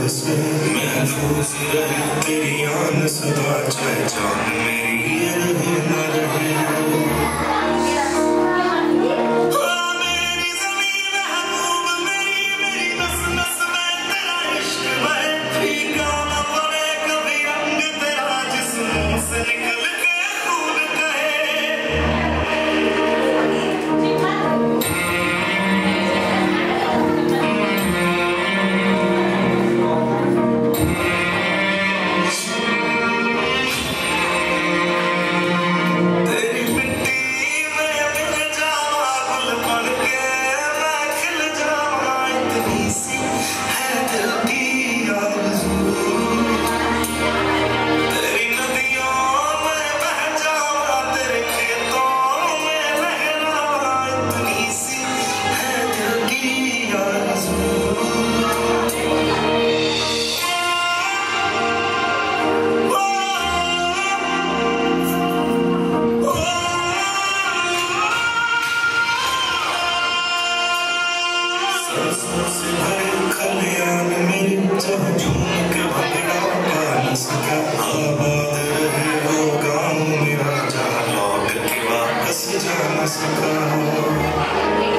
से महफूज रहे तेरी आन सदा, चाहे जान मेरी ये रहे न रहे। से भरे खलियान मेरे, जहाँ झूम के भंगड़ा पा न सका। आबाद रहे वो गाँव मेरा, जहाँ लौट के वापस जा न सका।